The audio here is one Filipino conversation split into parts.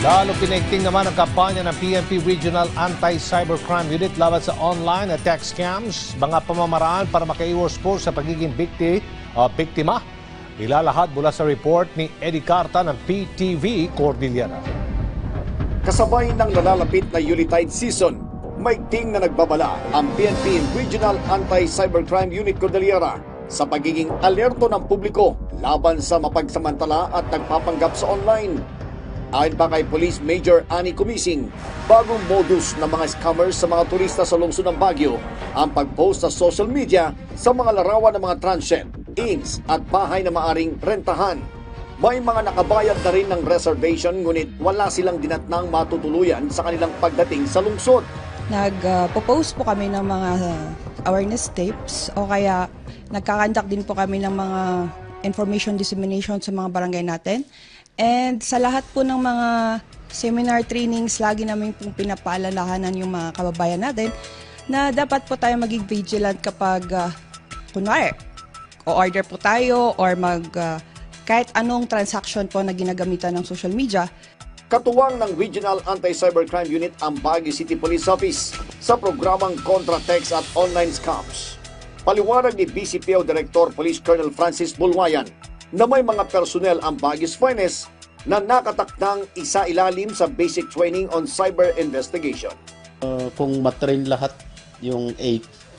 Lalo pinaigting naman ang kampanya ng PNP Regional Anti-Cybercrime Unit laban sa online at text scams, mga pamamaraan para makaiwas po sa pagiging biktima. Ilalahad mula sa report ni Eddie Carta ng PTV Cordillera. Kasabay ng nalalapit na Yuletide season, maigting na nagbabala ang PNP Regional Anti-Cybercrime Unit Cordillera sa pagiging alerto ng publiko laban sa mapagsamantala at nagpapanggap sa online. Ayon pa kay Police Major Annie Kumising, bagong modus ng mga scammers sa mga turista sa lungsod ng Baguio ang pag-post sa social media sa mga larawan ng mga transient, inns at bahay na maaring rentahan. May mga nakabayad na rin ng reservation ngunit wala silang dinatnang matutuluyan sa kanilang pagdating sa lungsod. Nagpo-post po kami ng mga awareness tapes o kaya nagkakandak din po kami ng mga information dissemination sa mga barangay natin. And sa lahat po ng mga seminar trainings, lagi namin pong pinapaalalahanan yung mga kababayan natin na dapat po tayo maging vigilant kapag kunwari, o-order po tayo or kahit anong transaction po na ginagamitan ng social media. Katuwang ng Regional Anti-Cybercrime Unit ang Baguio City Police Office sa programang Contra Text at Online Scams. Paliwanag ni BCPO Director Police Colonel Francis Bulwayan na may mga personnel ang Baguio's Finest na nakatakdang isa-ilalim sa basic training on cyber investigation. Kung matrain lahat yung 8,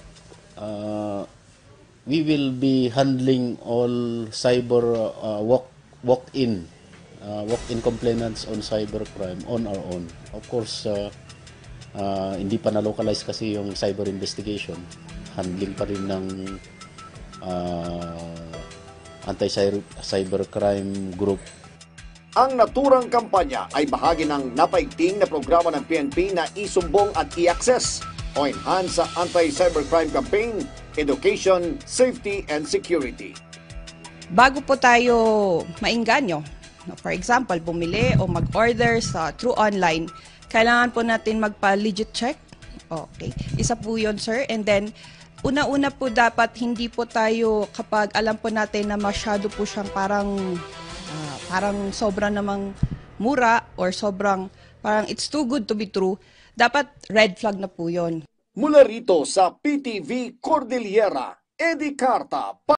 we will be handling all cyber walk-in complainants on cybercrime on our own. Of course, hindi pa na-localize kasi yung cyber investigation. Handling pa rin ng anti-cybercrime group. Ang naturang kampanya ay bahagi ng napaigting na programa ng PNP na isumbong at i-access o enhance sa anti-cybercrime campaign, education, safety, and security. Bago po tayo mainganyo, for example, bumili o mag-order through online, kailangan po natin magpa-legit check. Okay, isa po yun, sir. And then, una-una po dapat hindi po tayo kapag alam po natin na masyado po siyang parang sobrang namang mura or parang it's too good to be true, dapat red flag na po yun. Mula rito sa PTV Cordillera, Eddie Carta.